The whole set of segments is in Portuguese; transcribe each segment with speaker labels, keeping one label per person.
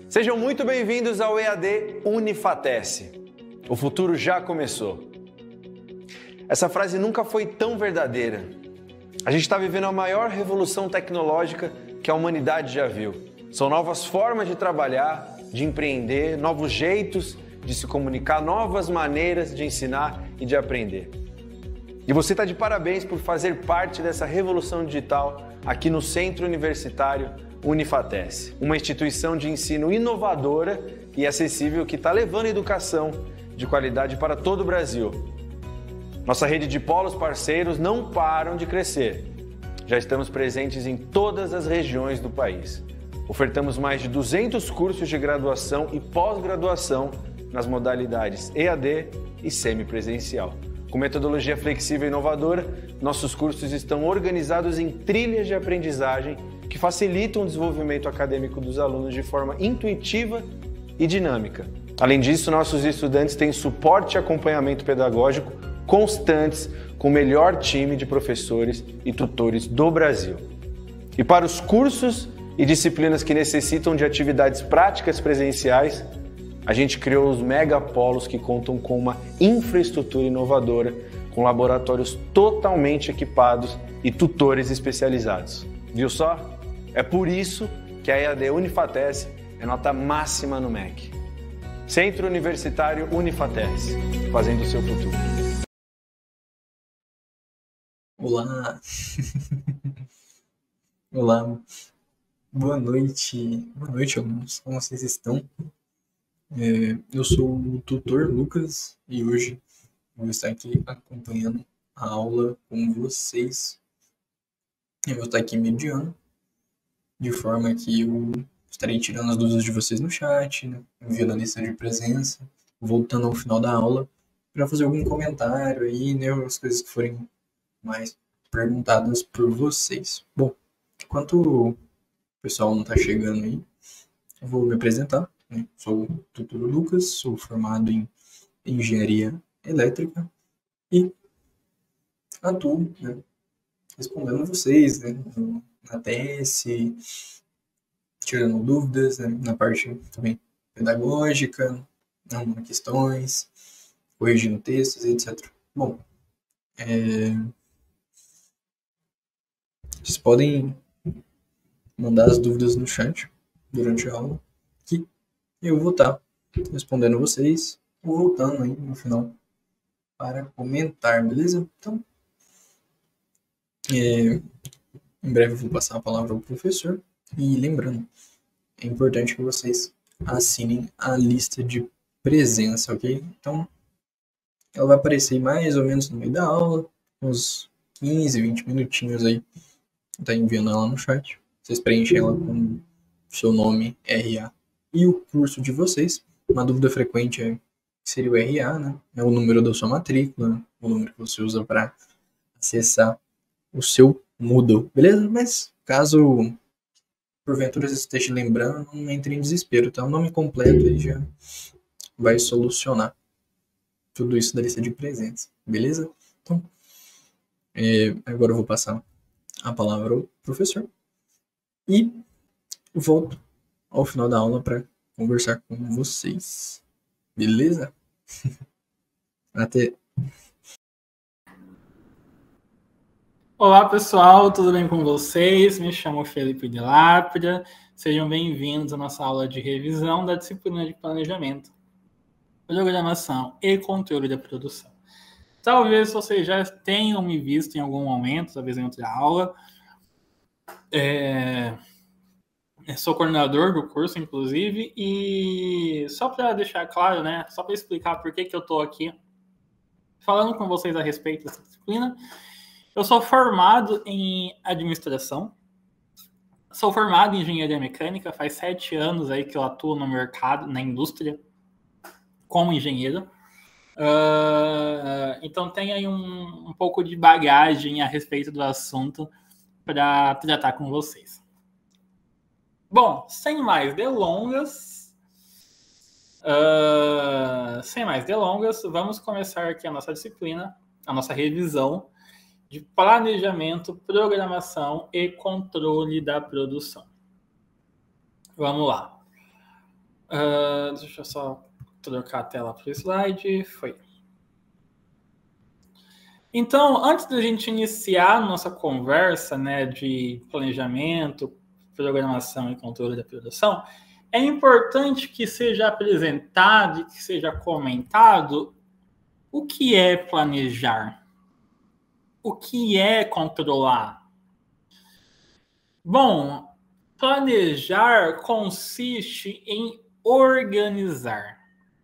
Speaker 1: Sejam muito bem-vindos ao EAD Unifatece. O futuro já começou. Essa frase nunca foi tão verdadeira. A gente está vivendo a maior revolução tecnológica que a humanidade já viu. São novas formas de trabalhar, de empreender, novos jeitos de se comunicar, novas maneiras de ensinar e de aprender. E você está de parabéns por fazer parte dessa revolução digital aqui no Centro Universitário Unifatece, uma instituição de ensino inovadora e acessível que está levando educação de qualidade para todo o Brasil. Nossa rede de polos parceiros não param de crescer. Já estamos presentes em todas as regiões do país. Ofertamos mais de 200 cursos de graduação e pós-graduação nas modalidades EAD e semipresencial. Com metodologia flexível e inovadora, nossos cursos estão organizados em trilhas de aprendizagem que facilitam o desenvolvimento acadêmico dos alunos de forma intuitiva e dinâmica. Além disso, nossos estudantes têm suporte e acompanhamento pedagógico constantes com o melhor time de professores e tutores do Brasil. E para os cursos e disciplinas que necessitam de atividades práticas presenciais, a gente criou os megapolos que contam com uma infraestrutura inovadora, com laboratórios totalmente equipados e tutores especializados. Viu só? É por isso que a EAD Unifatece é nota máxima no MEC. Centro Universitário Unifatece, fazendo o seu futuro.
Speaker 2: Olá! Olá! Boa noite! Boa noite, alunos! Como vocês estão? Eu sou o tutor Lucas e hoje vou estar aqui acompanhando a aula com vocês. Eu vou estar aqui mediando, de forma que eu estarei tirando as dúvidas de vocês no chat, né? Enviando a lista de presença, voltando ao final da aula para fazer algum comentário aí, né? As coisas que forem mais perguntadas por vocês. Bom, enquanto o pessoal não está chegando aí, eu vou me apresentar. Sou o tutor Lucas, sou formado em Engenharia Elétrica e atuo, né, respondendo vocês, né, na TS, tirando dúvidas, né, na parte também pedagógica, arrumando questões, corrigindo textos, etc. Bom, vocês podem mandar as dúvidas no chat durante a aula, que eu vou estar respondendo vocês, ou voltando aí no final para comentar, beleza? Então, em breve eu vou passar a palavra ao professor. E lembrando, é importante que vocês assinem a lista de presença, ok? Então, ela vai aparecer mais ou menos no meio da aula, uns 15, 20 minutinhos aí. Tá enviando ela no chat. Vocês preenchem ela com seu nome, RA e o curso de vocês. Uma dúvida frequente seria o RA, né? É o número da sua matrícula, né? O número que você usa para acessar o seu Moodle, beleza? Mas caso porventura você esteja lembrando, não entre em desespero, tá? O nome completo aí já vai solucionar tudo isso da lista de presença, beleza? Então, agora eu vou passar a palavra ao professor e volto ao final da aula para conversar com vocês. Beleza? Até.
Speaker 3: Olá, pessoal, tudo bem com vocês? Me chamo Felipe de Lápida. Sejam bem-vindos à nossa aula de revisão da disciplina de planejamento, programação e controle da produção. Talvez vocês já tenham me visto em algum momento, talvez em outra aula. Sou coordenador do curso, inclusive, e só para deixar claro, né, só para explicar por que eu estou aqui falando com vocês a respeito dessa disciplina, eu sou formado em administração, sou formado em engenharia mecânica, faz 7 anos aí que eu atuo no mercado, na indústria, como engenheiro. Então tem aí um pouco de bagagem a respeito do assunto para tratar com vocês. Bom, sem mais delongas, vamos começar aqui a nossa disciplina, a nossa revisão de planejamento, programação e controle da produção. Vamos lá. Deixa eu só trocar a tela para o slide. Foi. Então, antes da gente iniciar nossa conversa, né, de planejamento, programação e controle da produção, é importante que seja apresentado e que seja comentado o que é planejar, o que é controlar. Bom, planejar consiste em organizar.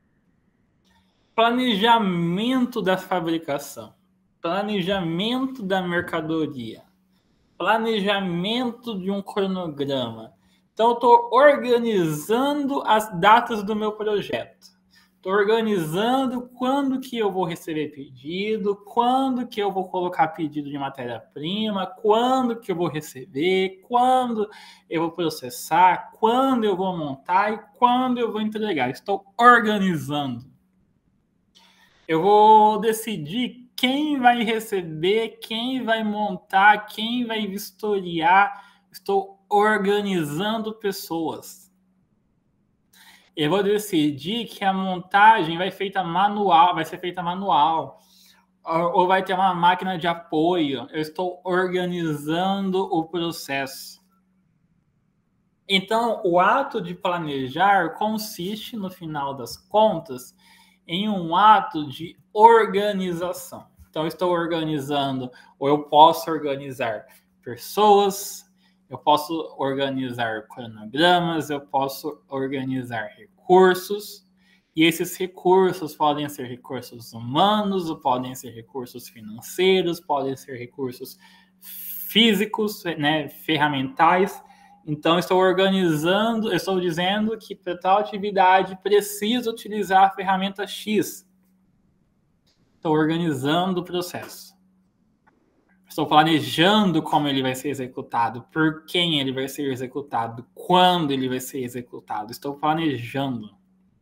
Speaker 3: Planejamento da fabricação, planejamento da mercadoria, planejamento de um cronograma. Então, eu estou organizando as datas do meu projeto. Estou organizando quando que eu vou receber pedido, quando que eu vou colocar pedido de matéria-prima, quando que eu vou receber, quando eu vou processar, quando eu vou montar e quando eu vou entregar. Estou organizando. Eu vou decidir quem vai receber, quem vai montar, quem vai vistoriar. Estou organizando pessoas. Eu vou decidir que a montagem vai ser feita manual, ou vai ter uma máquina de apoio. Eu estou organizando o processo. Então, o ato de planejar consiste, no final das contas, em um ato de organização. Então, eu estou organizando, ou eu posso organizar pessoas, eu posso organizar cronogramas, eu posso organizar recursos, e esses recursos podem ser recursos humanos, ou podem ser recursos financeiros, podem ser recursos físicos, né, ferramentais. Então, estou organizando, estou dizendo que para tal atividade precisa utilizar a ferramenta X. Estou organizando o processo. Estou planejando como ele vai ser executado, por quem ele vai ser executado, quando ele vai ser executado. Estou planejando.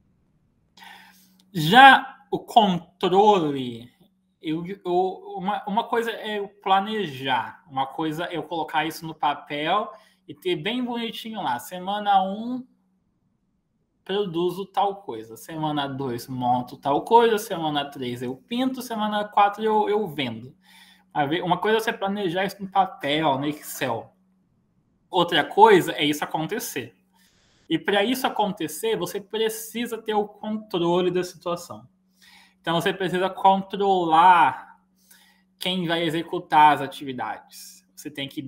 Speaker 3: Já o controle, uma coisa é eu planejar, uma coisa é eu colocar isso no papel e ter bem bonitinho lá. Semana 1, produzo tal coisa. Semana 2, monto tal coisa. Semana 3, eu pinto. Semana 4, eu vendo. Uma coisa é você planejar isso no papel, no Excel. Outra coisa é isso acontecer. E para isso acontecer, você precisa ter o controle da situação. Então, você precisa controlar quem vai executar as atividades. Você tem que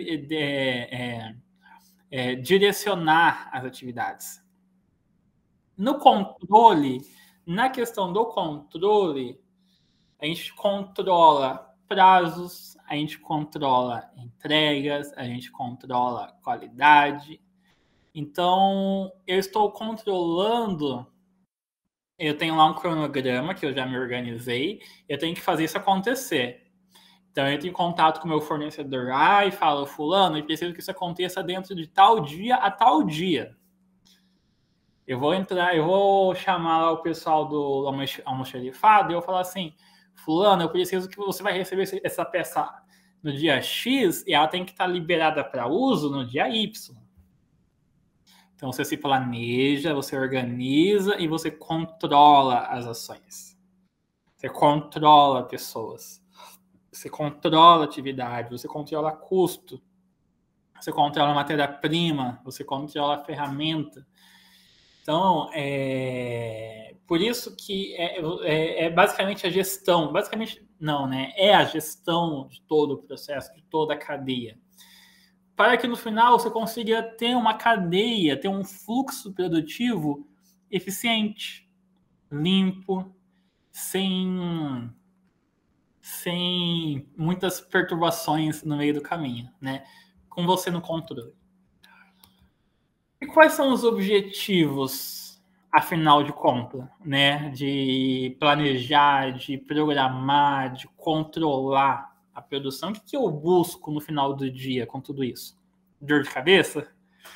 Speaker 3: direcionar as atividades. No controle, na questão do controle, a gente controla prazos, a gente controla entregas, a gente controla qualidade. Então, eu estou controlando, eu tenho lá um cronograma que eu já me organizei, eu tenho que fazer isso acontecer. Então, eu entro em contato com o meu fornecedor e falo, fulano, eu preciso que isso aconteça dentro de tal dia a tal dia. Eu vou chamar lá o pessoal do almoxarifado e eu vou falar assim, fulano, eu preciso que você vai receber essa peça no dia X e ela tem que estar liberada para uso no dia Y. Então, você se planeja, você organiza e você controla as ações. Você controla pessoas. Você controla atividade, você controla custo. Você controla a matéria-prima, você controla a ferramenta. Então, por isso que é basicamente a gestão. Basicamente, não, né? É a gestão de todo o processo, de toda a cadeia. Para que no final você consiga ter uma cadeia, ter um fluxo produtivo eficiente, limpo, sem muitas perturbações no meio do caminho, né? Com você no controle. E quais são os objetivos, afinal de contas, né? De planejar, de programar, de controlar a produção? O que eu busco no final do dia com tudo isso? Dor de cabeça?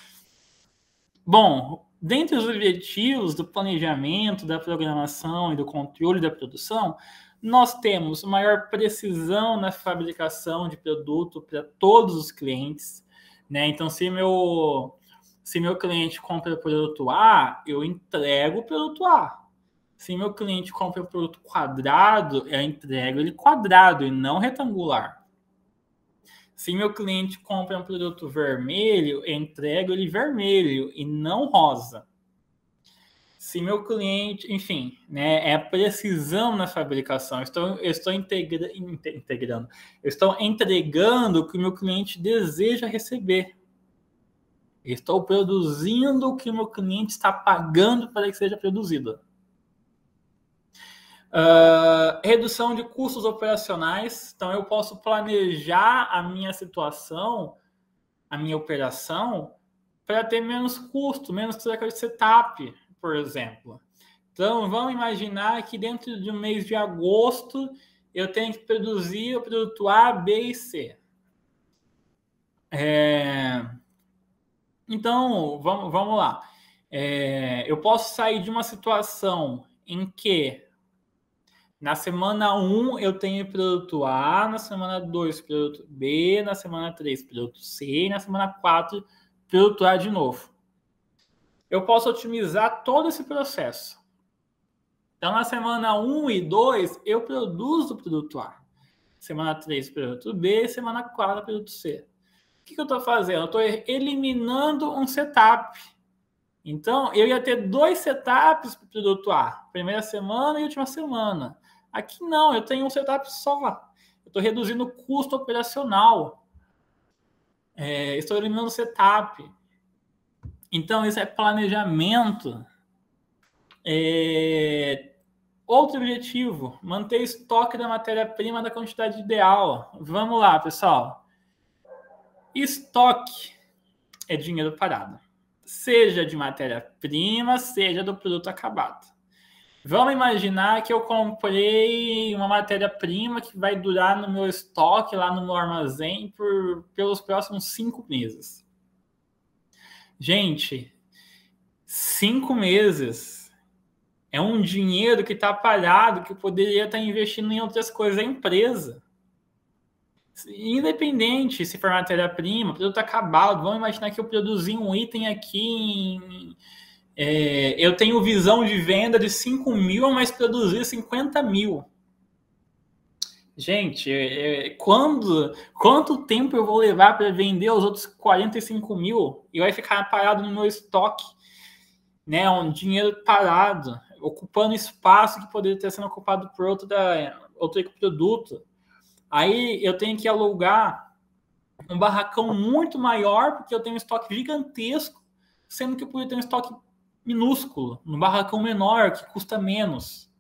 Speaker 3: Bom, dentre os objetivos do planejamento, da programação e do controle da produção, nós temos maior precisão na fabricação de produto para todos os clientes, né? Então, se Se meu cliente compra o produto A, eu entrego o produto A. Se meu cliente compra o produto quadrado, eu entrego ele quadrado e não retangular. Se meu cliente compra um produto vermelho, eu entrego ele vermelho e não rosa. Se meu cliente, enfim, né, é a precisão na fabricação. Eu estou integrando. Eu estou entregando o que o meu cliente deseja receber. Eu estou produzindo o que o meu cliente está pagando para que seja produzido. Redução de custos operacionais. Então, eu posso planejar a minha situação, a minha operação, para ter menos custo, menos troca de setup, por exemplo. Então, vamos imaginar que dentro de um mês de agosto, eu tenho que produzir o produto A, B e C. Então, vamos lá. Eu posso sair de uma situação em que na semana 1 eu tenho produto A, na semana 2 produto B, na semana 3 produto C e na semana 4 produto A de novo. Eu posso otimizar todo esse processo. Então, na semana 1 e 2, eu produzo o produto A. Semana 3, produto B, semana 4, produto C. O que eu estou fazendo? Eu estou eliminando um setup. Então, eu ia ter 2 setups para o produto A. Primeira semana e última semana. Aqui não, eu tenho um setup só. Eu estou reduzindo o custo operacional. Estou eliminando o setup. Então, isso é planejamento. Outro objetivo, manter estoque da matéria-prima da quantidade ideal. Vamos lá, pessoal. Estoque é dinheiro parado. Seja de matéria-prima, seja do produto acabado. Vamos imaginar que eu comprei uma matéria-prima que vai durar no meu estoque, lá no meu armazém, pelos próximos 5 meses. Gente, 5 meses é um dinheiro que está parado, que eu poderia estar investindo em outras coisas da empresa. Independente se for matéria-prima, produto acabado, vamos imaginar que eu produzi um item aqui eu tenho visão de venda de 5 mil, mas produzir 50 mil. Gente, quanto tempo eu vou levar para vender os outros 45 mil e vai ficar parado no meu estoque? Né? Um dinheiro parado, ocupando espaço que poderia ter sido ocupado por outro produto. Aí eu tenho que alugar um barracão muito maior, porque eu tenho um estoque gigantesco, sendo que eu poderia ter um estoque minúsculo, um barracão menor, que custa menos.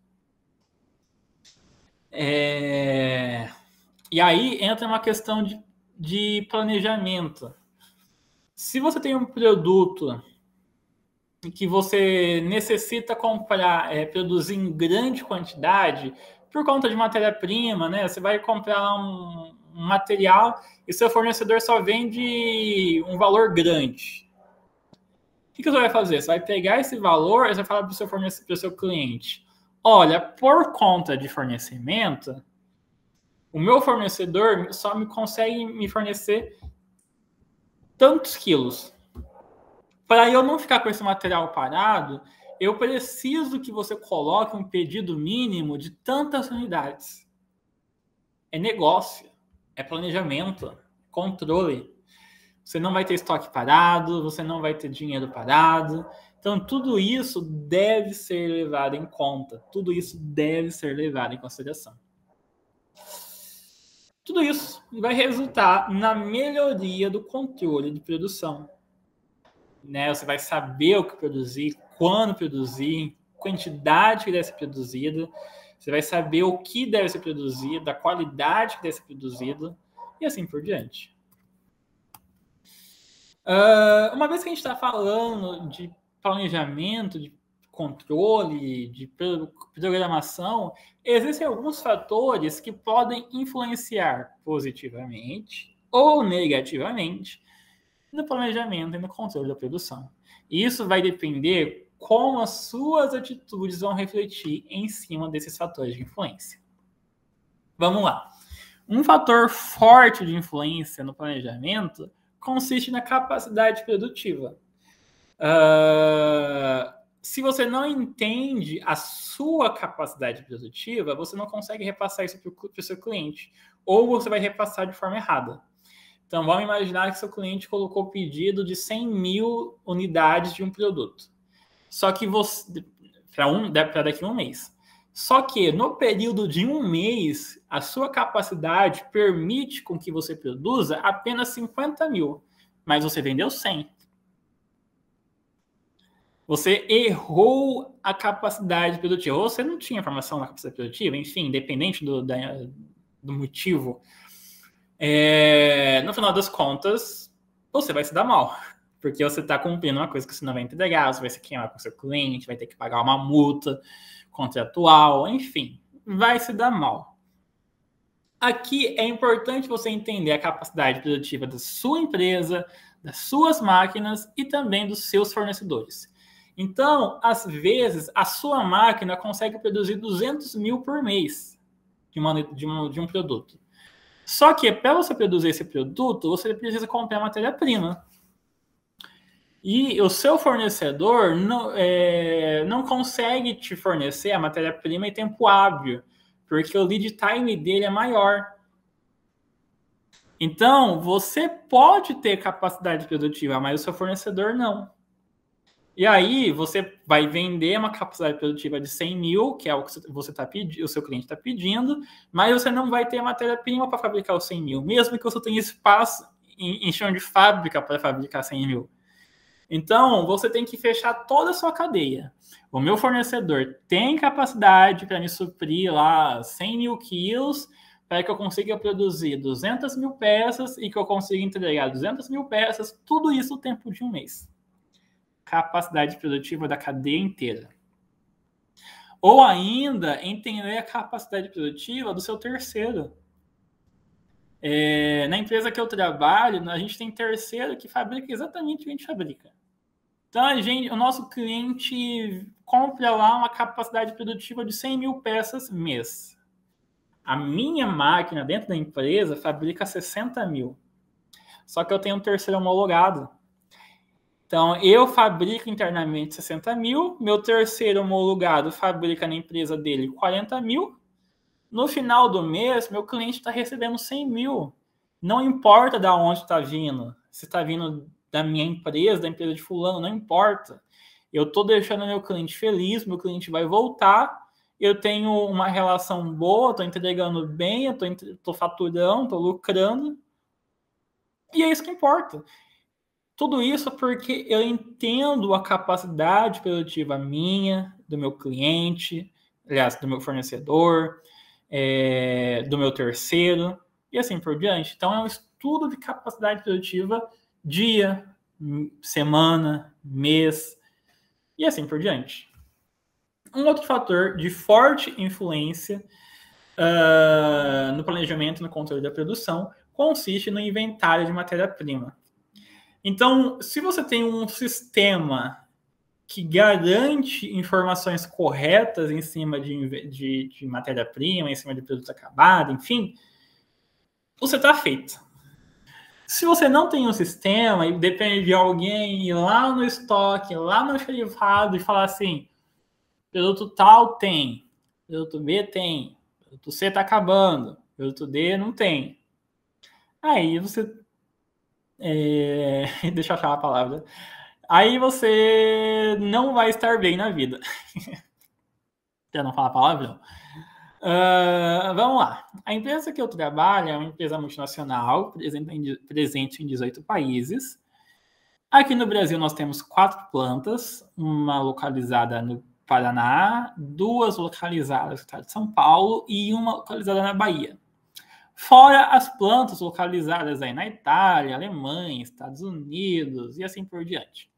Speaker 3: E aí entra uma questão de planejamento. Se você tem um produto que você necessita comprar, produzir em grande quantidade, por conta de matéria-prima, né? Você vai comprar um material e seu fornecedor só vende um valor grande. O que você vai fazer? Você vai pegar esse valor e você vai falar para o seu cliente: olha, por conta de fornecimento, o meu fornecedor só consegue me fornecer tantos quilos. Para eu não ficar com esse material parado, eu preciso que você coloque um pedido mínimo de tantas unidades. É negócio, é planejamento, controle. Você não vai ter estoque parado, você não vai ter dinheiro parado. Então, tudo isso deve ser levado em conta. Tudo isso deve ser levado em consideração. Tudo isso vai resultar na melhoria do controle de produção. Né? Você vai saber o que produzir, quando produzir, quantidade que deve ser produzida. Você vai saber o que deve ser produzido, a qualidade que deve ser produzido e assim por diante. Uma vez que a gente está falando de planejamento, de controle, de programação, existem alguns fatores que podem influenciar positivamente ou negativamente no planejamento e no controle da produção. E isso vai depender como as suas atitudes vão refletir em cima desses fatores de influência. Vamos lá. Um fator forte de influência no planejamento consiste na capacidade produtiva. Se você não entende a sua capacidade produtiva, você não consegue repassar isso para o seu cliente. Ou você vai repassar de forma errada. Então, vamos imaginar que seu cliente colocou o pedido de 100 mil unidades de um produto. Só que você... para daqui a um mês. Só que no período de um mês, a sua capacidade permite com que você produza apenas 50 mil. Mas você vendeu 100. Você errou a capacidade produtiva. Ou você não tinha informação na capacidade produtiva, enfim, independente do motivo. No final das contas, você vai se dar mal. Porque você está cumprindo uma coisa que você não vai entregar, você vai se queimar com o seu cliente, vai ter que pagar uma multa contratual, enfim, vai se dar mal. Aqui é importante você entender a capacidade produtiva da sua empresa, das suas máquinas e também dos seus fornecedores. Então, às vezes, a sua máquina consegue produzir 200 mil por mês de um produto. Só que para você produzir esse produto, você precisa comprar matéria-prima. E o seu fornecedor não consegue te fornecer a matéria-prima em tempo hábil, porque o lead time dele é maior. Então, você pode ter capacidade produtiva, mas o seu fornecedor não. E aí, você vai vender uma capacidade produtiva de 100 mil, que é o que o seu cliente está pedindo, mas você não vai ter matéria-prima para fabricar os 100 mil, mesmo que você tenha espaço em chão de fábrica para fabricar 100 mil. Então, você tem que fechar toda a sua cadeia. O meu fornecedor tem capacidade para me suprir lá 100 mil quilos para que eu consiga produzir 200 mil peças e que eu consiga entregar 200 mil peças, tudo isso no tempo de um mês. Capacidade produtiva da cadeia inteira. Ou ainda, entender a capacidade produtiva do seu terceiro. Na empresa que eu trabalho, a gente tem terceiro que fabrica exatamente o que a gente fabrica. Então, o nosso cliente compra lá uma capacidade produtiva de 100 mil peças mês. A minha máquina dentro da empresa fabrica 60 mil. Só que eu tenho um terceiro homologado. Então, eu fabrico internamente 60 mil, meu terceiro homologado fabrica na empresa dele 40 mil. No final do mês, meu cliente está recebendo 100 mil. Não importa de onde está vindo. Se está vindo da minha empresa, da empresa de fulano, não importa. Eu estou deixando meu cliente feliz, meu cliente vai voltar, eu tenho uma relação boa, estou entregando bem, eu estou faturando, estou lucrando. E é isso que importa. Tudo isso porque eu entendo a capacidade produtiva minha, do meu cliente, aliás, do meu fornecedor, do meu terceiro, e assim por diante. Então, é um estudo de capacidade produtiva dia, semana, mês, e assim por diante. Um outro fator de forte influência no planejamento e no controle da produção consiste no inventário de matéria-prima. Então, se você tem um sistema que garante informações corretas em cima de matéria-prima, em cima de produto acabado, enfim, você está feito. Se você não tem um sistema e depende de alguém ir lá no estoque, lá no arquivado e falar assim, produto tal tem, produto B tem, produto C está acabando, produto D não tem. Aí você... deixa eu achar a palavra. Aí você não vai estar bem na vida. Quer não falar palavrão? Vamos lá. A empresa que eu trabalho é uma empresa multinacional, presente em 18 países. Aqui no Brasil nós temos 4 plantas, uma localizada no Paraná, 2 localizadas no estado de São Paulo e uma localizada na Bahia. Fora as plantas localizadas aí na Itália, Alemanha, Estados Unidos e assim por diante.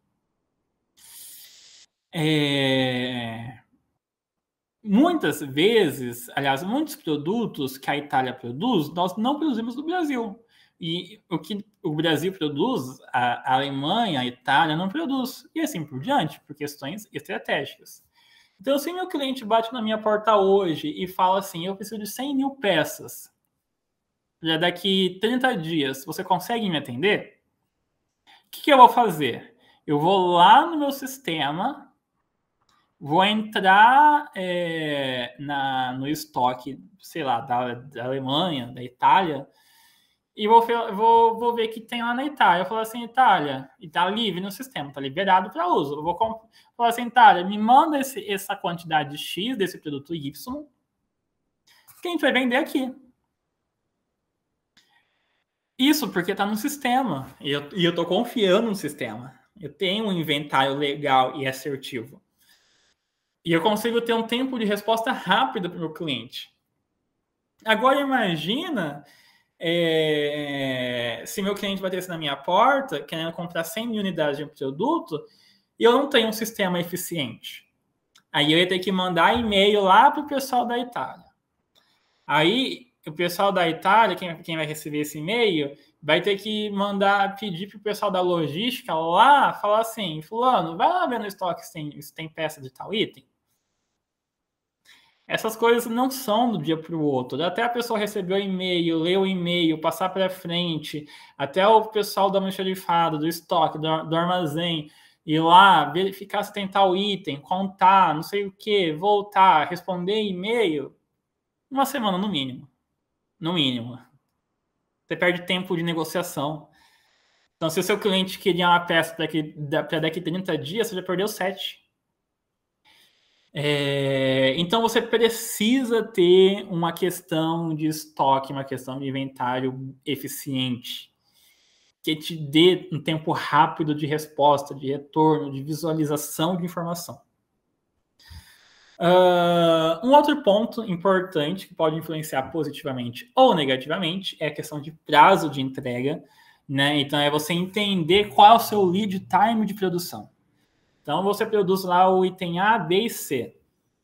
Speaker 3: Muitas vezes, aliás, muitos produtos que a Itália produz, nós não produzimos no Brasil. E o que o Brasil produz, a Alemanha, a Itália não produz. E assim por diante, por questões estratégicas. Então, se meu cliente bate na minha porta hoje e fala assim, eu preciso de 100 mil peças, já daqui 30 dias, você consegue me atender? O que eu vou fazer? Eu vou lá no meu sistema, vou entrar no estoque, sei lá, da Alemanha, da Itália, e vou ver que tem lá na Itália. Eu falo assim, Itália, e tá livre no sistema, tá liberado para uso. Eu vou falar assim, Itália, me manda essa quantidade X desse produto Y, que a gente vai vender aqui. Isso porque está no sistema. E eu estou confiando no sistema. Eu tenho um inventário legal e assertivo. E eu consigo ter um tempo de resposta rápido para o meu cliente. Agora imagina se meu cliente batesse na minha porta querendo comprar 100 mil unidades de um produto e eu não tenho um sistema eficiente. Aí eu ia ter que mandar e-mail lá para o pessoal da Itália. Aí o pessoal da Itália, quem vai receber esse e-mail, vai ter que pedir para o pessoal da logística lá, falar assim, fulano, vai lá ver no estoque se tem peça de tal item. Essas coisas não são do dia para o outro. Até a pessoa receber o e-mail, ler o e-mail, passar para frente, até o pessoal da almoxarifado, do estoque, do armazém, ir lá, verificar se tem tal item, contar, não sei o que, voltar, responder e-mail, uma semana no mínimo. No mínimo. Você perde tempo de negociação. Então, se o seu cliente queria uma peça para daqui a 30 dias, você já perdeu 7. Então, você precisa ter uma questão de estoque, uma questão de inventário eficiente, que te dê um tempo rápido de resposta, de retorno, de visualização de informação. Um outro ponto importante que pode influenciar positivamente ou negativamente é a questão de prazo de entrega, né? Então, é você entender qual é o seu lead time de produção. Então, você produz lá o item A, B e C.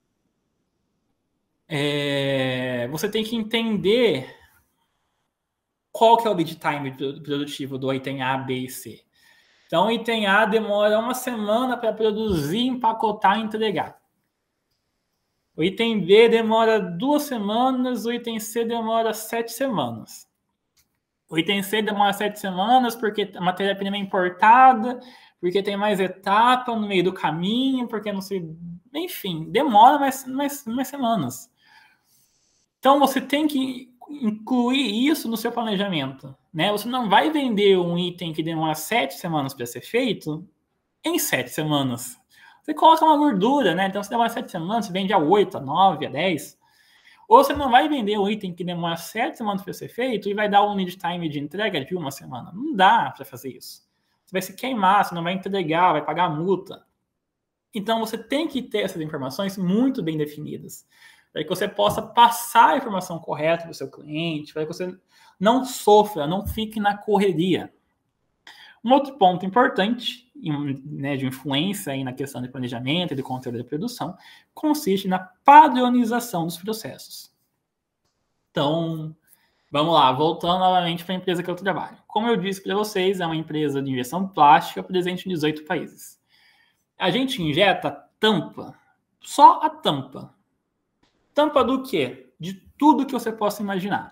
Speaker 3: Você tem que entender qual que é o lead time produtivo do item A, B e C. Então, o item A demora 1 semana para produzir, empacotar e entregar. O item B demora 2 semanas, o item C demora 7 semanas. O item C demora 7 semanas porque a matéria-prima é importada, porque tem mais etapa no meio do caminho, porque não sei... Enfim, demora mais semanas. Então, você tem que incluir isso no seu planejamento, né? Você não vai vender um item que demora 7 semanas para ser feito em 7 semanas. Você coloca uma gordura, né? Então, se demora 7 semanas, você vende a 8, a 9, a 10. Ou você não vai vender um item que demora 7 semanas para ser feito e vai dar um lead time de entrega de 1 semana. Não dá para fazer isso. Você vai se queimar, você não vai entregar, vai pagar multa. Então, você tem que ter essas informações muito bem definidas, para que você possa passar a informação correta para o seu cliente, para que você não sofra, não fique na correria. Um outro ponto importante, né, de influência aí na questão de planejamento e de controle da produção, consiste na padronização dos processos. Então, vamos lá, voltando novamente para a empresa que eu trabalho. Como eu disse para vocês, é uma empresa de injeção plástica presente em 18 países. A gente injeta tampa, só a tampa. Tampa do quê? De tudo que você possa imaginar.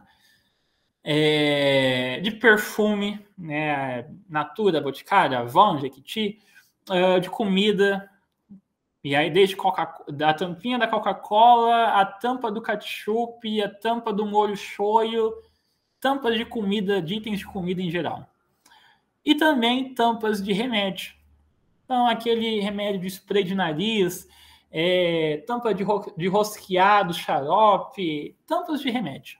Speaker 3: De perfume, né, Natura, Boticário, Avon, Jequiti, de comida, e aí desde da tampinha da Coca-Cola, a tampa do ketchup, a tampa do molho shoyu, tampas de comida, de itens de comida em geral. E também tampas de remédio. Então, aquele remédio de spray de nariz, tampa de rosqueado, xarope, tampas de remédio.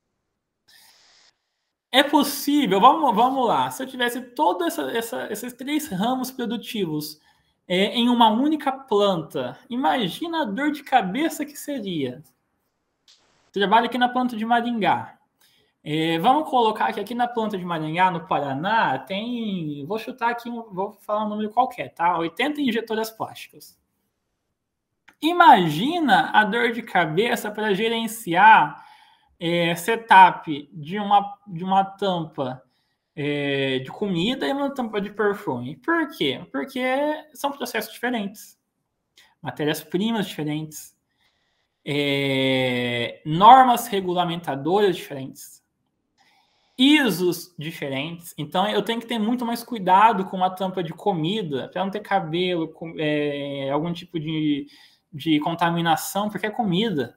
Speaker 3: É possível, vamos lá, se eu tivesse todos esses 3 ramos produtivos em uma única planta, imagina a dor de cabeça que seria. Trabalho aqui na planta de Maringá. Vamos colocar que aqui na planta de Maringá, no Paraná, tem, vou chutar aqui, vou falar um número qualquer, tá? 80 injetoras plásticas. Imagina a dor de cabeça para gerenciar setup de uma tampa de comida e uma tampa de perfume. Por quê? Porque são processos diferentes, matérias-primas diferentes, normas regulamentadoras diferentes. ISOs diferentes. Então, eu tenho que ter muito mais cuidado com a tampa de comida, para não ter cabelo, algum tipo de contaminação, porque é comida.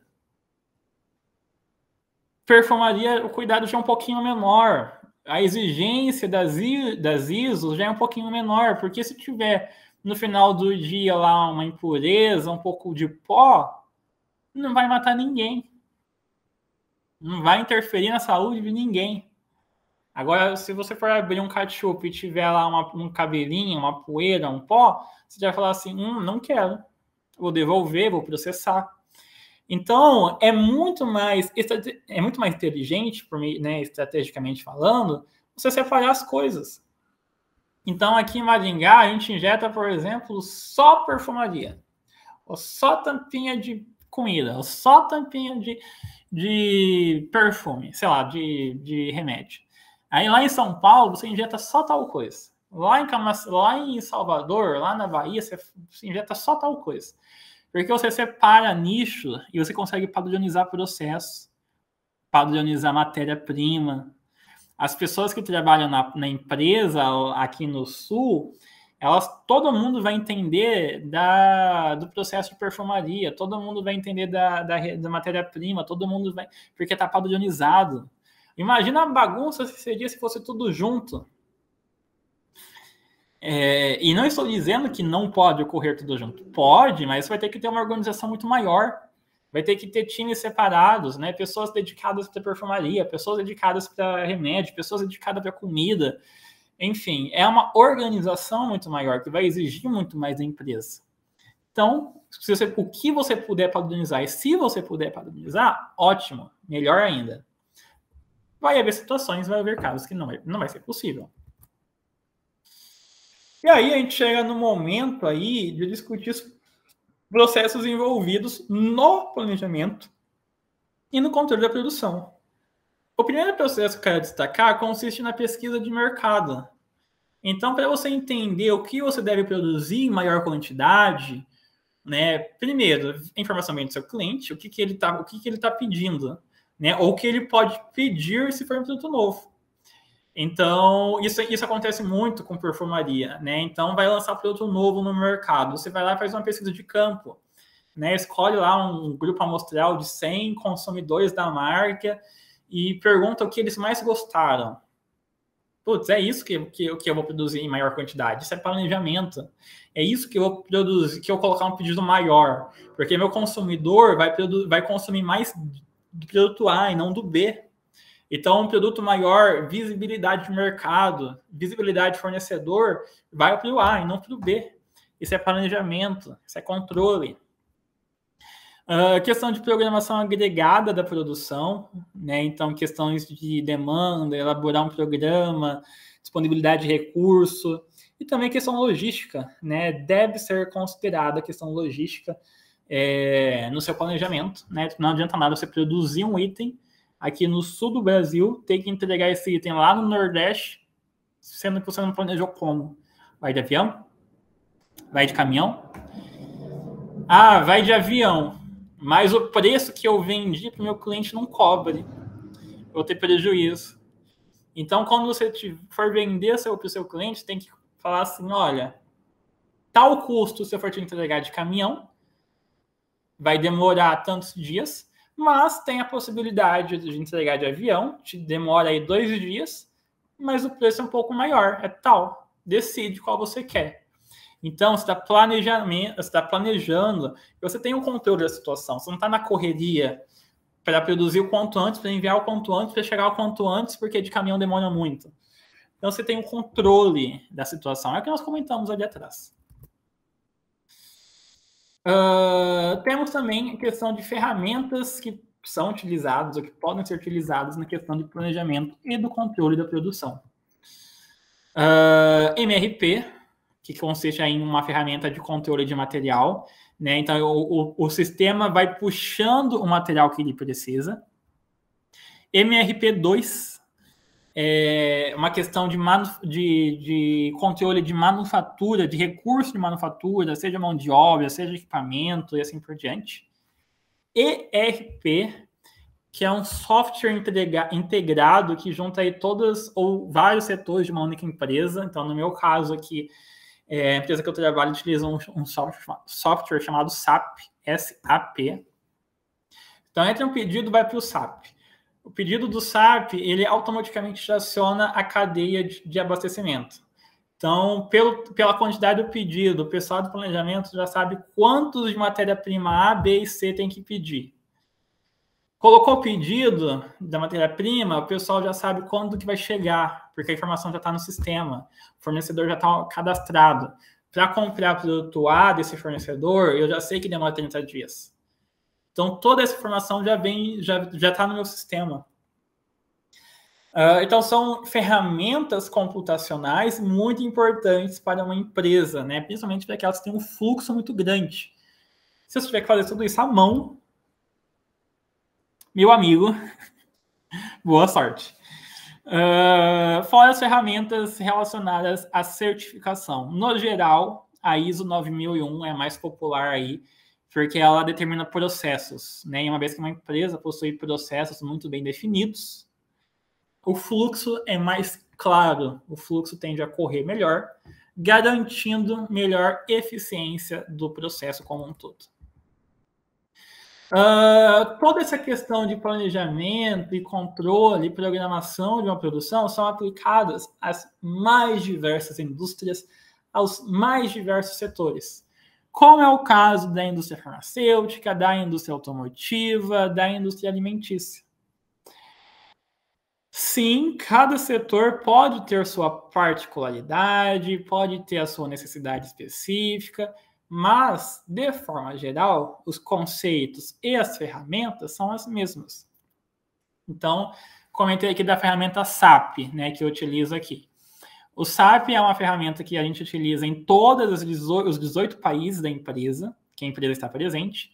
Speaker 3: Perfumaria, o cuidado já é um pouquinho menor. A exigência das ISOs já é um pouquinho menor, porque se tiver no final do dia lá uma impureza, um pouco de pó, não vai matar ninguém. Não vai interferir na saúde de ninguém. Agora, se você for abrir um ketchup e tiver lá um cabelinho, uma poeira, um pó, você vai falar assim, não quero. Vou devolver, vou processar. Então, é muito mais inteligente, né, estrategicamente falando, você separar as coisas. Então, aqui em Maringá, a gente injeta, por exemplo, só perfumaria, ou só tampinha de comida, ou só tampinha de perfume, sei lá, de remédio. Aí lá em São Paulo, você injeta só tal coisa. Lá em Salvador, lá na Bahia, você injeta só tal coisa. Porque você separa nicho e você consegue padronizar processo, padronizar matéria-prima. As pessoas que trabalham na empresa aqui no Sul, todo mundo vai entender do processo de perfumaria, todo mundo vai entender da matéria-prima, todo mundo vai, porque está padronizado. Imagina a bagunça que seria se fosse tudo junto. E não estou dizendo que não pode ocorrer tudo junto. Pode, mas vai ter que ter uma organização muito maior. Vai ter que ter times separados, né? Pessoas dedicadas para perfumaria, pessoas dedicadas para remédio, pessoas dedicadas para comida. Enfim, é uma organização muito maior, que vai exigir muito mais da empresa. Então, o que você puder padronizar, e se você puder padronizar, ótimo, melhor ainda. Vai haver situações, vai haver casos que não vai ser possível. E aí a gente chega no momento aí de discutir os processos envolvidos no planejamento e no controle da produção. O primeiro processo que eu quero destacar consiste na pesquisa de mercado. Então, para você entender o que você deve produzir em maior quantidade, né, primeiro, informação do seu cliente, o que ele está pedindo, né, ou o que ele pode pedir se for um produto novo. Então, isso acontece muito com perfumaria, né? Então, vai lançar produto novo no mercado. Você vai lá e faz uma pesquisa de campo, né? Escolhe lá um grupo amostral de 100 consumidores da marca e pergunta o que eles mais gostaram. Putz, é isso que eu vou produzir em maior quantidade. Isso é planejamento. É isso que eu vou produzir, que eu vou colocar um pedido maior. Porque meu consumidor vai consumir mais do produto A e não do B. Então, um produto maior, visibilidade de mercado, visibilidade de fornecedor, vai para o A e não para o B. Isso é planejamento, isso é controle. Questão de programação agregada da produção, né? Então, questões de demanda, elaborar um programa, disponibilidade de recurso, e também questão logística, né? Deve ser considerada a questão logística no seu planejamento, né? Não adianta nada você produzir um item aqui no sul do Brasil, tem que entregar esse item lá no Nordeste, sendo que você não planejou como. Vai de avião? Vai de caminhão? Vai de avião, mas o preço que eu vendi para o meu cliente não cobre. Eu vou ter prejuízo. Então, quando você for vender para o seu cliente, tem que falar assim, olha, tal custo se eu for te entregar de caminhão, vai demorar tantos dias, mas tem a possibilidade de entregar de avião, te demora aí 2 dias, mas o preço é um pouco maior, é tal. Decide qual você quer. Então, você está planejando, você tem o controle da situação, você não está na correria para produzir o quanto antes, para enviar o quanto antes, para chegar o quanto antes, porque de caminhão demora muito. Então, você tem o controle da situação, é o que nós comentamos ali atrás. Temos também a questão de ferramentas que são utilizadas ou que podem ser utilizadas na questão de planejamento e do controle da produção. MRP, que consiste em uma ferramenta de controle de material, né? Então, o sistema vai puxando o material que ele precisa. MRP2 é uma questão de controle de manufatura, de recurso de manufatura, seja mão de obra, seja equipamento e assim por diante. ERP, que é um software integrado que junta aí todas ou vários setores de uma única empresa. Então, no meu caso aqui, a empresa que eu trabalho utiliza um software chamado SAP, SAP. Então, entra um pedido, vai para o SAP. O pedido do SAP, ele automaticamente já aciona a cadeia de abastecimento. Então, pela quantidade do pedido, o pessoal do planejamento já sabe quantos de matéria-prima A, B e C tem que pedir. Colocou o pedido da matéria-prima, o pessoal já sabe quando que vai chegar, porque a informação já está no sistema, o fornecedor já está cadastrado. Para comprar produto A desse fornecedor, eu já sei que demora 30 dias. Então, toda essa informação já está no meu sistema. Então, são ferramentas computacionais muito importantes para uma empresa, né? Principalmente para que elas tenham um fluxo muito grande. Se você tiver que fazer tudo isso à mão, meu amigo, boa sorte. Fora as ferramentas relacionadas à certificação. No geral, a ISO 9001 é a mais popular aí, porque ela determina processos, né? E uma vez que uma empresa possui processos muito bem definidos, o fluxo é mais claro, o fluxo tende a correr melhor, garantindo melhor eficiência do processo como um todo. Toda essa questão de planejamento e controle e programação de uma produção são aplicadas às mais diversas indústrias, aos mais diversos setores, como é o caso da indústria farmacêutica, da indústria automotiva, da indústria alimentícia. Sim, cada setor pode ter sua particularidade, pode ter a sua necessidade específica, mas, de forma geral, os conceitos e as ferramentas são as mesmas. Então, comentei aqui da ferramenta SAP, né, que eu utilizo aqui. O SAP é uma ferramenta que a gente utiliza em todos os 18 países da empresa, que a empresa está presente.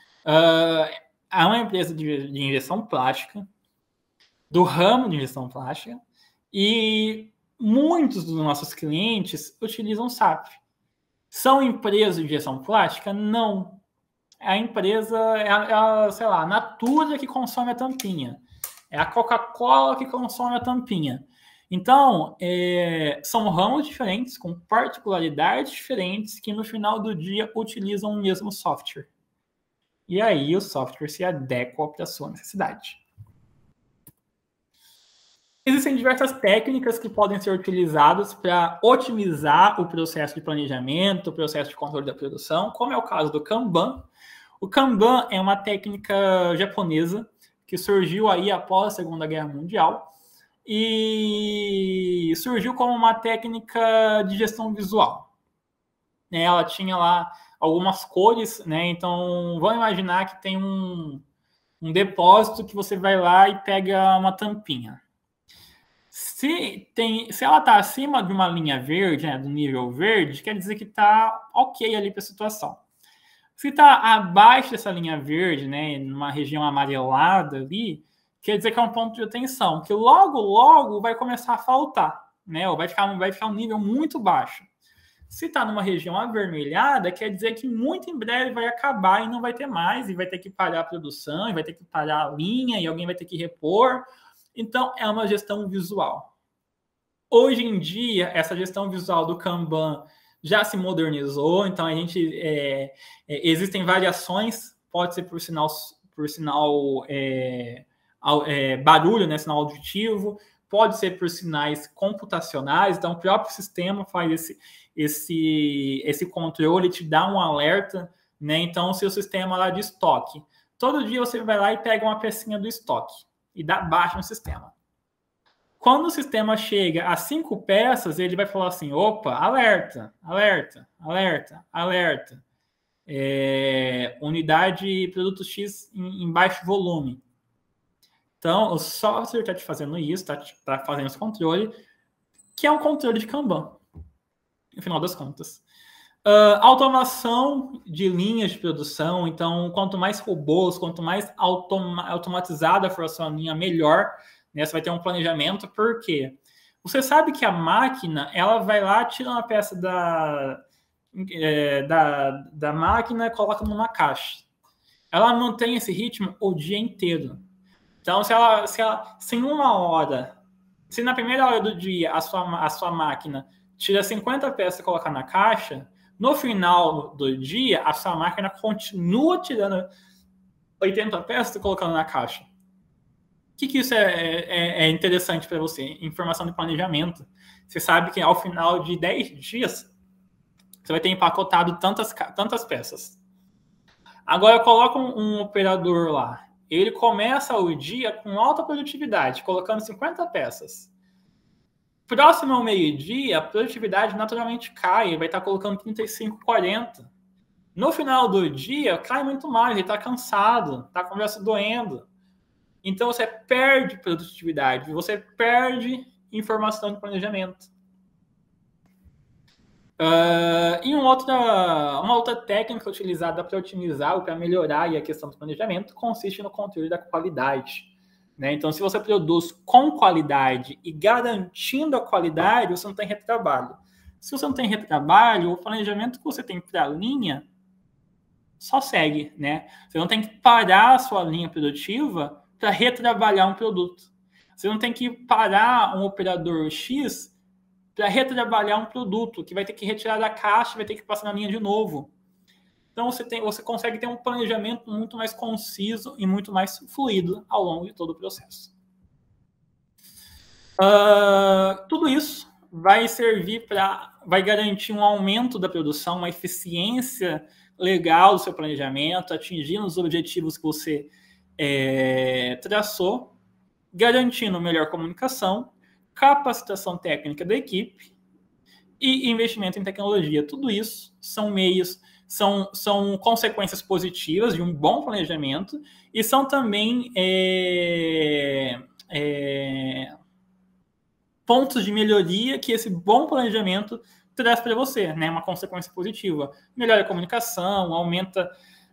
Speaker 3: É uma empresa de injeção plástica, do ramo de injeção plástica, e muitos dos nossos clientes utilizam SAP. São empresas de injeção plástica? Não. A empresa sei lá, a Natura que consome a tampinha. É a Coca-Cola que consome a tampinha. Então, são ramos diferentes, com particularidades diferentes, que no final do dia utilizam o mesmo software. E aí o software se adequa para a sua necessidade. Existem diversas técnicas que podem ser utilizadas para otimizar o processo de planejamento, o processo de controle da produção, como é o caso do Kanban. O Kanban é uma técnica japonesa que surgiu aí após a Segunda Guerra Mundial e surgiu como uma técnica de gestão visual. Ela tinha lá algumas cores, né? Então, vamos imaginar que tem um depósito que você vai lá e pega uma tampinha. Se ela está acima de uma linha verde, né, do nível verde, quer dizer que está ok ali para a situação. Se está abaixo dessa linha verde, né, numa região amarelada ali, quer dizer que é um ponto de atenção, que logo vai começar a faltar, né, ou vai ficar um nível muito baixo. Se está numa região avermelhada, quer dizer que muito em breve vai acabar e não vai ter mais, e vai ter que parar a produção, e vai ter que parar a linha, e alguém vai ter que repor. Então, é uma gestão visual. Hoje em dia, essa gestão visual do Kanban já se modernizou, então existem variações, pode ser por sinal barulho, né, sinal auditivo, pode ser por sinais computacionais, então o próprio sistema faz esse controle, te dá um alerta, né? Então, o seu sistema lá de estoque. Todo dia você vai lá e pega uma pecinha do estoque e dá baixa no sistema. Quando o sistema chega a 5 peças, ele vai falar assim, opa, alerta, alerta, alerta, alerta. Unidade produto X em baixo volume. Então, o software está te fazendo isso, está fazendo esse controle, que é um controle de Kanban, no final das contas. Automação de linhas de produção. Então, quanto mais robôs, quanto mais automatizada for a sua linha, melhor, né? Você vai ter um planejamento. Por quê? Você sabe que a máquina, ela vai lá, tira uma peça da máquina e coloca numa caixa. Ela mantém esse ritmo o dia inteiro. Então, se em uma hora, se na primeira hora do dia a sua máquina tira 50 peças e coloca na caixa, no final do dia a sua máquina continua tirando 80 peças e colocando na caixa. O que isso é interessante para você? Informação de planejamento. Você sabe que ao final de 10 dias, você vai ter empacotado tantas peças. Agora, coloca um operador lá. Ele começa o dia com alta produtividade, colocando 50 peças. Próximo ao meio-dia, a produtividade naturalmente cai. Ele vai estar colocando 35, 40. No final do dia, cai muito mais. Ele está cansado, está com o braço doendo. Então, você perde produtividade. Você perde informação de planejamento. E uma outra técnica utilizada para otimizar ou para melhorar a questão do planejamento consiste no controle da qualidade. Né? Então, se você produz com qualidade e garantindo a qualidade, você não tem retrabalho. Se você não tem retrabalho, o planejamento que você tem para a linha só segue. Né? Você não tem que parar a sua linha produtiva para retrabalhar um produto. Você não tem que parar um operador X para retrabalhar um produto, que vai ter que retirar da caixa, vai ter que passar na linha de novo. Então, você consegue ter um planejamento muito mais conciso e muito mais fluido ao longo de todo o processo. Tudo isso vai vai garantir um aumento da produção, uma eficiência legal do seu planejamento, atingindo os objetivos que você traçou, garantindo melhor comunicação, capacitação técnica da equipe e investimento em tecnologia. Tudo isso são são consequências positivas de um bom planejamento e são também pontos de melhoria que esse bom planejamento traz para você, né? Uma consequência positiva. Melhora a comunicação, aumenta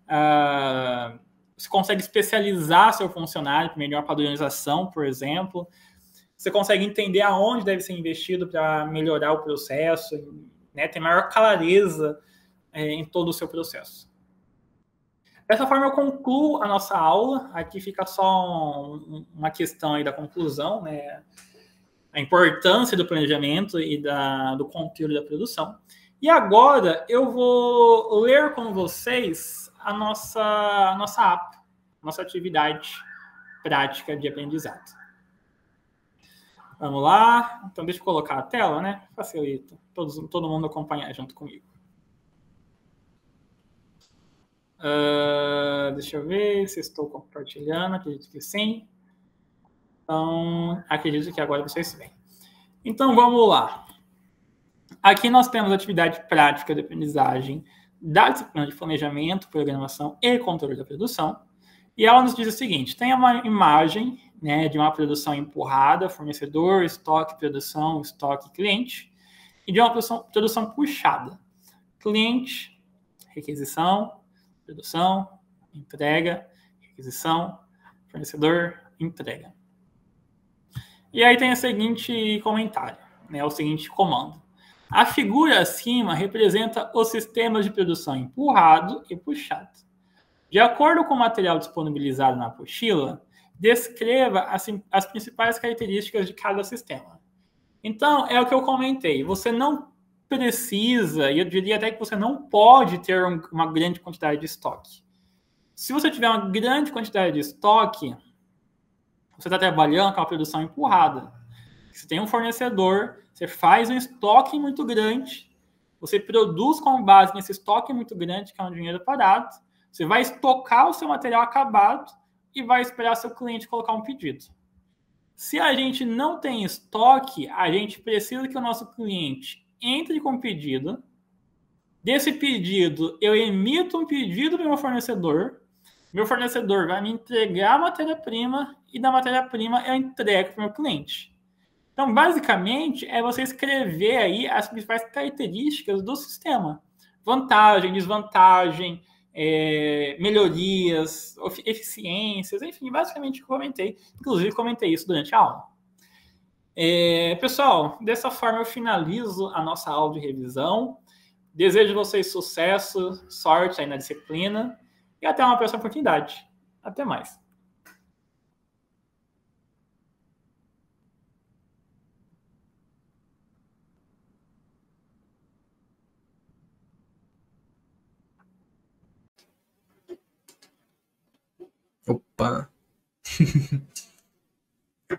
Speaker 3: você consegue especializar seu funcionário para melhor padronização, por exemplo. Você consegue entender aonde deve ser investido para melhorar o processo, né? Ter maior clareza em todo o seu processo. Dessa forma, eu concluo a nossa aula. Aqui fica só uma questão aí da conclusão, né? A importância do planejamento e do conteúdo da produção. E agora eu vou ler com vocês a nossa app, nossa atividade prática de aprendizado. Vamos lá. Então, deixa eu colocar a tela, né? Facilita. Todo mundo acompanhar junto comigo. Deixa eu ver se estou compartilhando. Acredito que sim. Então, acredito que agora vocês veem. Então, vamos lá. Aqui nós temos a atividade prática de aprendizagem da disciplina de planejamento, programação e controle da produção. E ela nos diz o seguinte: tem uma imagem, né, de uma produção empurrada, fornecedor, estoque, produção, estoque, cliente, e de uma produção puxada, cliente, requisição, produção, entrega, requisição, fornecedor, entrega. E aí tem o seguinte comentário, né, o seguinte comando. A figura acima representa os sistemas de produção empurrado e puxado. De acordo com o material disponibilizado na apostila, descreva as principais características de cada sistema. Então, é o que eu comentei. Você não precisa, e eu diria até que você não pode ter uma grande quantidade de estoque. Se você tiver uma grande quantidade de estoque, você está trabalhando com a produção empurrada. Você tem um fornecedor, você faz um estoque muito grande, você produz com base nesse estoque muito grande, que é um dinheiro parado, você vai estocar o seu material acabado e vai esperar seu cliente colocar um pedido. Se a gente não tem estoque, a gente precisa que o nosso cliente entre com um pedido. Desse pedido, eu emito um pedido para o meu fornecedor vai me entregar a matéria-prima e da matéria-prima eu entrego para o meu cliente. Então, basicamente, é você escrever aí as principais características do sistema. Vantagem, desvantagem, melhorias, eficiências, enfim, basicamente eu comentei. Inclusive, comentei isso durante a aula. Pessoal, dessa forma eu finalizo a nossa aula de revisão. Desejo a vocês sucesso, sorte aí na disciplina e até uma próxima oportunidade. Até mais.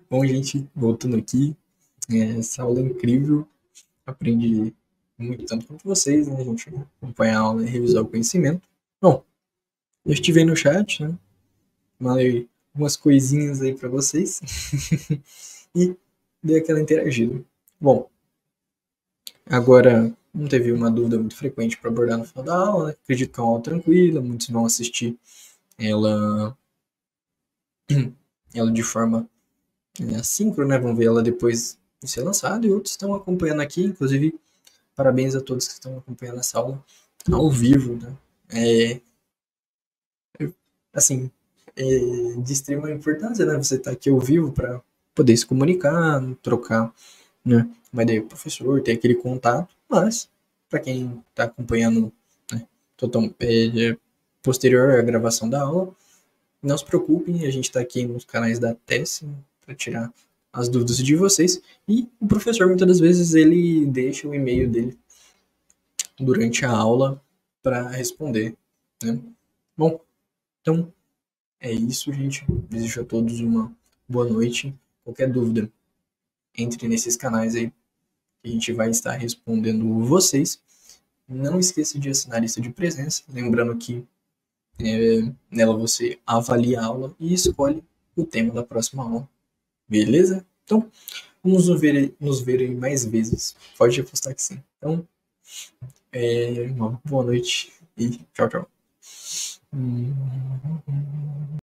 Speaker 2: Bom, gente, voltando aqui, essa aula é incrível, aprendi muito tanto quanto vocês, né? A gente acompanhar a aula e revisar o conhecimento. Bom, eu estive aí no chat, né? Mandei umas coisinhas aí para vocês e dei aquela interagida. Bom, agora não teve uma dúvida muito frequente para abordar no final da aula, né? Acredito que é uma aula tranquila, muitos vão assistir ela de forma assíncrona, né? Vão ver ela depois de ser lançada, e outros estão acompanhando aqui, inclusive parabéns a todos que estão acompanhando essa aula ao vivo, né? Assim, de extrema importância, né? Você tá aqui ao vivo para poder se comunicar, trocar, né, uma ideia com o professor, ter aquele contato, mas para quem está acompanhando, né, posterior à gravação da aula, não se preocupem, a gente está aqui nos canais da TES para tirar as dúvidas de vocês, e o professor muitas das vezes ele deixa o e-mail dele durante a aula para responder, né? Bom, então é isso, gente. Desejo a todos uma boa noite. Qualquer dúvida, entre nesses canais aí que a gente vai estar respondendo vocês. Não esqueça de assinar a lista de presença, lembrando que nela você avalia a aula e escolhe o tema da próxima aula. Beleza? Então, vamos nos ver aí mais vezes. Pode apostar que sim. Então, uma boa noite e tchau, tchau.